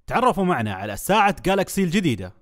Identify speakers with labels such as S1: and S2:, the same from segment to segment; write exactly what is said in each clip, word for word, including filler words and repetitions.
S1: تعرفوا معنا على ساعة جالكسي الجديدة.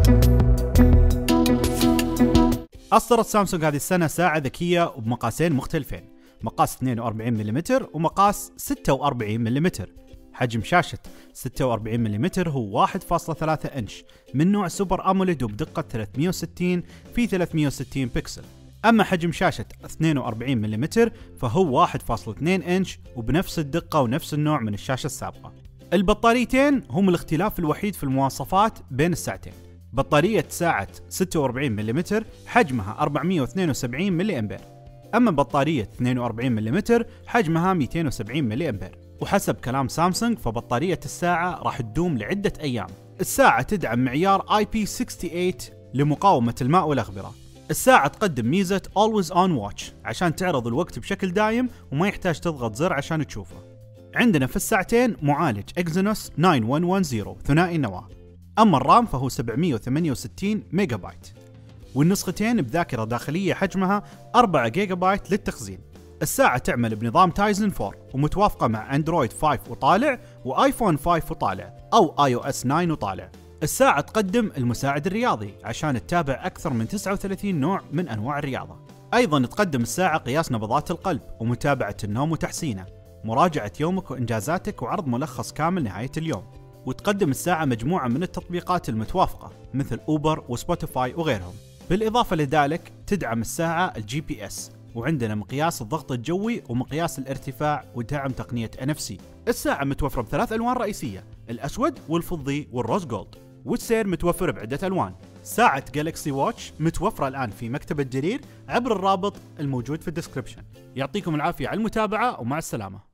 S1: أصدرت سامسونج هذه السنة ساعة ذكية وبمقاسين مختلفين، مقاس اثنين وأربعين ملم ومقاس ستة وأربعين ملم. حجم شاشة ستة وأربعين ملم هو واحد فاصلة ثلاثة إنش من نوع سوبر أموليد وبدقة ثلاثمئة وستين في ثلاثمئة وستين بكسل. أما حجم شاشة اثنين وأربعين ملم فهو واحد فاصلة اثنين إنش وبنفس الدقة ونفس النوع من الشاشة السابقة. البطاريتين هم الاختلاف الوحيد في المواصفات بين الساعتين. بطارية ساعة ستة وأربعين ملم حجمها أربعمئة واثنين وسبعين ملي أمبير، أما بطارية اثنين وأربعين ملم حجمها مئتين وسبعين ملي أمبير. وحسب كلام سامسونج فبطارية الساعة راح تدوم لعدة أيام. الساعة تدعم معيار آي بي ثمانية وستين لمقاومة الماء والأغبرة. الساعة تقدم ميزة Always On Watch عشان تعرض الوقت بشكل دايم وما يحتاج تضغط زر عشان تشوفه. عندنا في الساعتين معالج Exynos تسعة واحد واحد صفر ثنائي النواة، أما الرام فهو سبعمئة وثمانية وستين ميجا بايت، والنسختين بذاكرة داخلية حجمها أربعة جيجا بايت للتخزين. الساعة تعمل بنظام تايزن أربعة ومتوافقة مع أندرويد خمسة وطالع وآيفون خمسة وطالع أو آي أو إس تسعة وطالع. الساعة تقدم المساعد الرياضي عشان تتابع أكثر من تسعة وثلاثين نوع من أنواع الرياضة. أيضا تقدم الساعة قياس نبضات القلب ومتابعة النوم وتحسينه، مراجعة يومك وإنجازاتك وعرض ملخص كامل نهاية اليوم. وتقدم الساعة مجموعة من التطبيقات المتوافقة مثل أوبر وسبوتيفاي وغيرهم. بالإضافة لذلك تدعم الساعة الجي بي اس، وعندنا مقياس الضغط الجوي ومقياس الارتفاع ودعم تقنية إن إف سي. الساعة متوفرة بثلاث ألوان رئيسية، الأسود والفضي والروز جولد، والسير متوفر بعدة ألوان. ساعة جالكسي واتش متوفرة الآن في مكتبة جرير عبر الرابط الموجود في الديسكريبشن. يعطيكم العافية على المتابعة ومع السلامة.